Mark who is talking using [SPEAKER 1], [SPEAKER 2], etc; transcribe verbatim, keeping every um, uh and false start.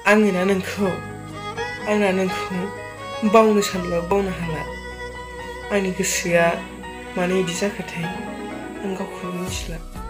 [SPEAKER 1] आङो ना नोंखौ आंना नोंखौ बावनो सानब्लाबो बावनो हाला आंनि गोसोआ मानो इदि जाखोथाय आं गावखौनो मिथिला।